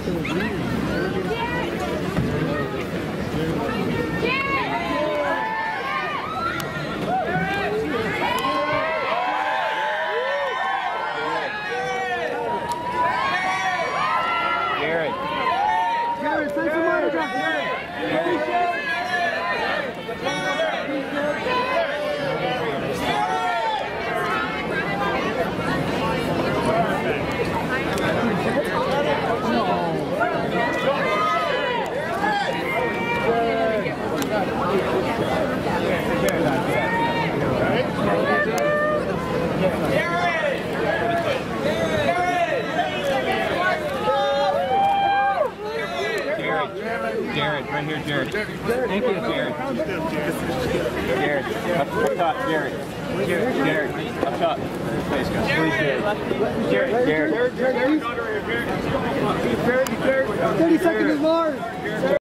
Jared, right here, Jared. Thank you, Jared. Jared, up top, Jared. Jared, up top. Thanks, guys. Jared. Jared. 30 seconds is Mars.